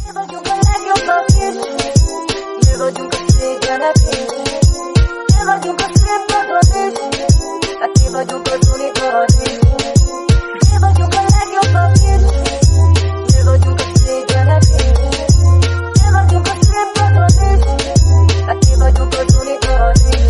Mi vagyunk a legjobbak is, mi vagyunk a szégyenek is, mi vagyunk a szép napot is, hát mi vagyunk az unikat is. Mi vagyunk a legjobbak is, mi vagyunk a szégyenek is, mi vagyunk a szép napot is, hát mi vagyunk az unikat is.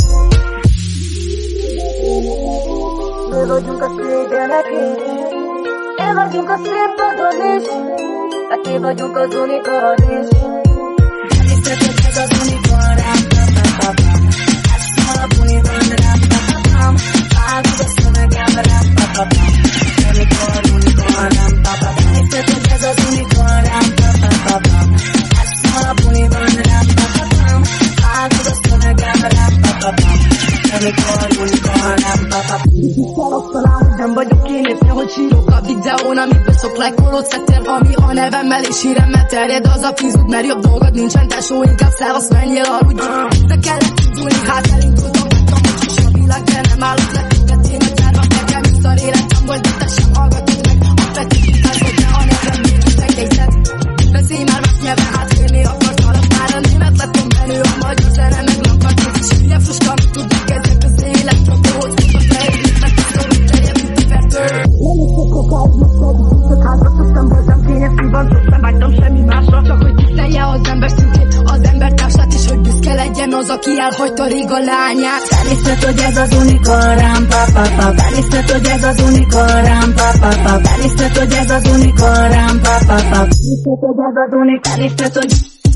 Mi vagyunk a szégyenek is, mi vagyunk a szép napot is, hát mi vagyunk az unikat is. Hiszed, hogy ez az unikat, rám, pa-pa-pa-pam. Ezt alapulni van, rám, pa-pa-pam. Vágod a szövegem, rám, pa-pa-pam. Amikor unikat, rám, pa-pa-pam. Hiszed, hogy ez az unikat, rám, pa-pa-pa-pam. Ezt alapulni van, rám, pa-pa-pam. Vágod a szövegem, rám, pa-pa-pam. Amikor unikat, rám, pa-pa-pam. Nem vagyok én éppen, hogy sírok a videón, amiből szok lájkolót szettél, ami a nevemmel és híremmel terjed. Az a fizud, mert jobb dolgod nincsen, tesó, inkább szevasz, menjél, aludj. De kellett indulni, hát elindultam, láttam, hogy sose a világ, de nem állok le téged. Én a gyárba nekem is szar életem volt, de te sem hallgatod meg. A petitítás, hogy ne a nevem mégis megjegyzed. Beszélj már más nyelven, hát félni akartalak már. A német lettem menő, a magyar zene meg lakat. És hülye fruska, amit tudnak ezek az életrapóhoz. Tudok leírni, meg tudom, hogy terjed, mint tivertől. Nem is szokok háznak, pedig tisztök házba, szoktam voltam kényes szívancok, nem vágytam semmi másra. Csak hogy tisztelje az ember szintjét, az ember társát, és hogy büszke legyen az, aki elhagyta rég a lányát. Felhiszed, hogy ez az unikat, rám, pa-pa-pa. Felhiszed, hogy ez az unikat, rám, pa-pa-pa. Felhiszed, hogy ez az unikat, rám, pa-pa-pa. Felhiszed, hogy ez az unikat, felhiszed, hogy...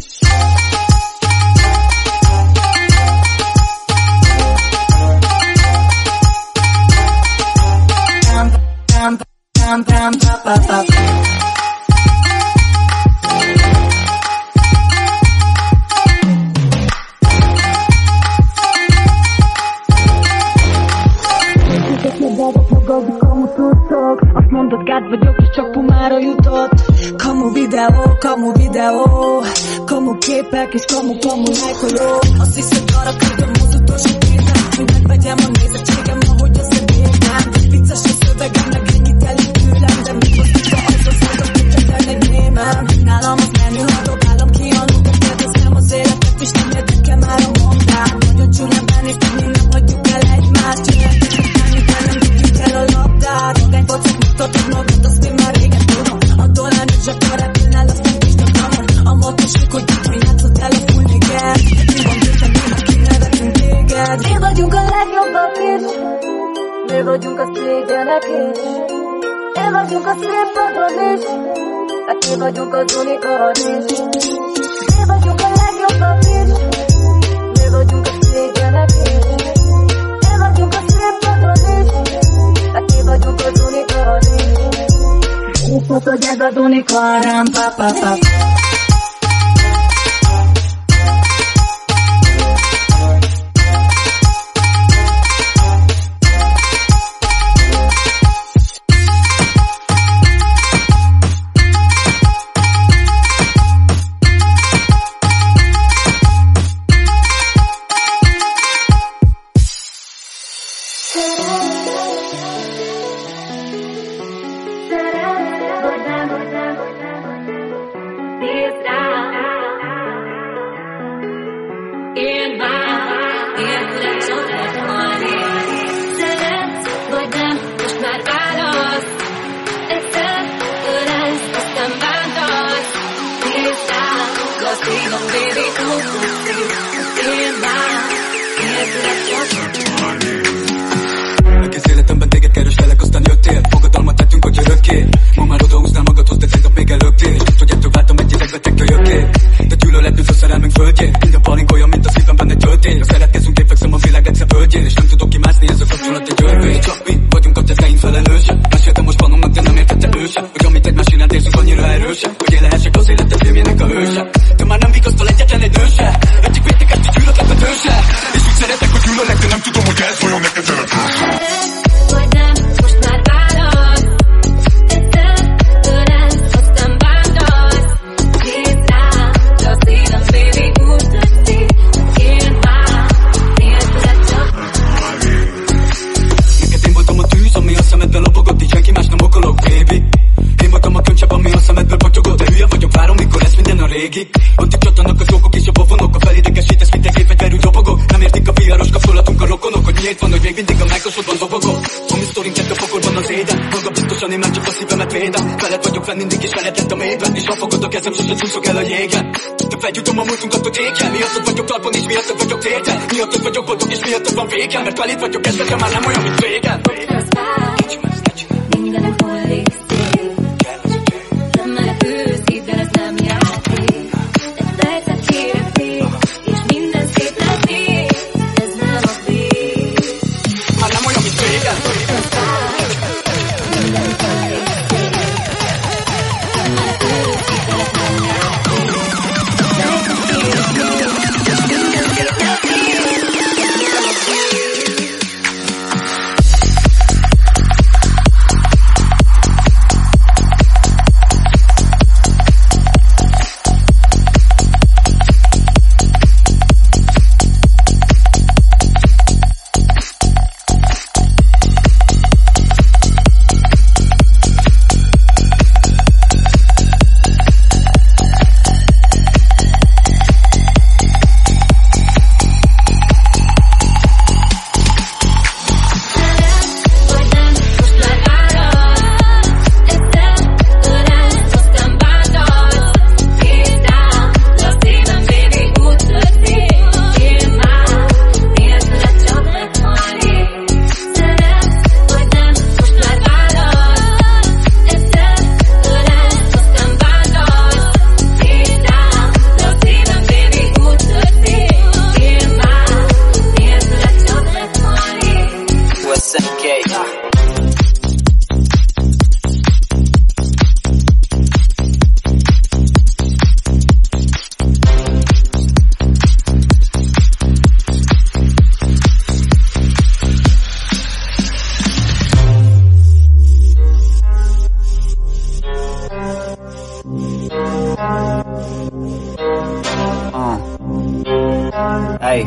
Ram, pa-pa-pa. Azt mondod, gád vagyok, és csak pumára jutott. Kamu videó, kamu képek, és kamu lájkoló. Azt hiszed, arra küldöm az utolsó kézem, hogy megvegyem a nézettségem, ahogy összebírnám. Vicces a szövegem, meg ennyit elég tőlem, de mit mozdítva az a képzetlen egy némem. Nálam az menő, ha dobálom ki a lukat, kérdezem az életet, és nem érdekel már a mondám. Nagyon csúnyán benéztem, mi nem hagyjuk el egymást, csináltak utálni, de nem tudjuk el a labdát. Ragány pocak, mutatod magad, azt én már régen tudom. A dollár nincs zsebben repülnál, azt nem is takamon. A motosik, hogy itt, hogy játszott el a full nigert. Mi van gőtem, mi meg kinevetünk téged. Mi vagyunk a legjobbak is, mi vagyunk a szégyenek is, mi vagyunk a szép napot is, hát mi vagyunk az unikat is. Mi vagyunk a legjobbak is, mi vagyunk a szégyenek is, mi vagyunk a szép napot is, hát mi vagyunk az unikat is. Hiszed, hogy ez az unikat, rám, pa-pa-pa. Egész életemben téged kerestelek, aztán jöttél. Fogadalmat tettünk, hogy örökké. Ma már odahúznál magadhoz, de tegnap még előttél. Hogy ettől váltam egy idegbetegtől jöttél. De gyűlöletbűz a szerelmünk földjén. Minden palink olyan, mint a szívemben egy töltény. Ha szeretkezünk, én fekszem a világ egyszer földjén. És nem tudok kimászni, ez a kapcsolat egy örvény. Csak mi vagyunk a tetteink felelőse. Meséltem most panomnak, de nem értette ő se. Hogy amit egymás iránt érzünk, annyira erőse. Hogy én lehessek az életed filmjének a hőse. Te már nem vigasztal végig. Addig csattanak a csókok és a pofonok, a felidegesítesz, mint egy gépfegyverű dobogok. Nem értik a piaros kapcsolatunk a rokonok, hogy miért van, hogy még mindig a májkosodban dobogok. A mi sztorinket a pokolban az éden, maga biztosan én már csak a szívemet védem. Veled vagyok fenn mindig és veled lett a mélyben, és ha fogod a kezem, sose csúszok el a jégen. De felgyújtom a múltunkat, hogy éken, miattad vagyok talpon és miattad vagyok téten. Miattad vagyok boldog és miattad van végem, mert veled vagyok ezekre már nem olyan, mint régen. Mindenem hullik szép, nem menekülsz, hidd el, ez nem játék. Egy percet kérek még, és minden szép lesz még. Ez nem a vég. Már nem olyan, mint régen. Mindenem hullik szép, nem menekülsz, hidd el, ez nem játék. Percet kérek még, és minden szép lesz még. Ez nem a vég. Hey,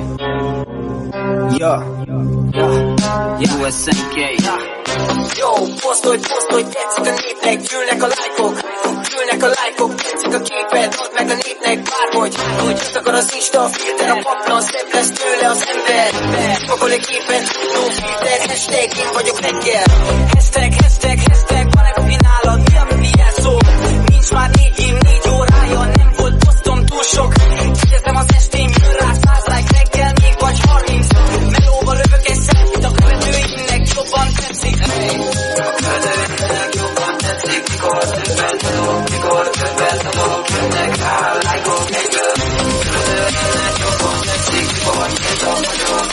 USNK. Yo, posztolj, tetszik a népnek, gyűlnek a lájkok, tetszik a képed, add meg a népnek bárhogy, hogy azt akar az Insta filter, a paplan szebb lesz tőle az ember. Pakol egy képet, no filter, hashtag, én vagyok reggel. Hashtag, van egy profi nálad, mi a mi jelszó? Nincs már 4 év, 4 órája, nem volt posztom túl sok. Kérdezem az estén, jön rá 100 like reggel, még vagy 30. Melóval lövök egy selfie-t, a követőimnek jobban tetszik. A követőimnek jobban tetszik, mikor többet adok, jönnek rá lájkok egyből. Követőimnek jobban tetszik, mikor nyíltam vagyok,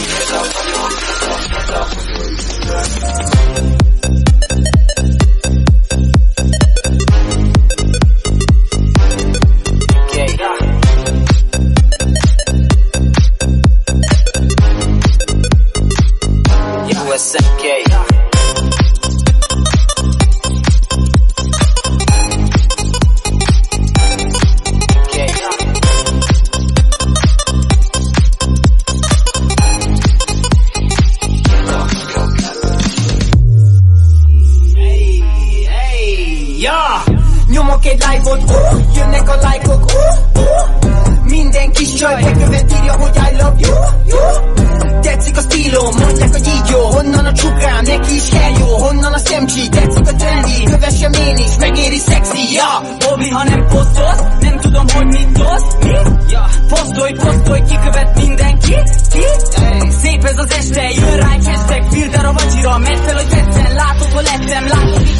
USNK. Nyomok egy live-ot, jönnek a lájkok, minden kis csaj bekövet, írja, hogy I love you. Tetszik a stílom, mondják, hogy így jó. Honnan a csukám, neki is kell jó. Honnan a szemcsi, tetszik a trendi. Kövessem én is, megéri szexi, ja. Bobby, ha nem posztolsz, nem tudom, hogy mit tolsz. Mi? Ja. Posztolj, kikövet mindenki. Szép ez az este, jön rá egy hashtag, filter a vacsira. Megy fel, hogy tetszen, látod, hol lettem, látod,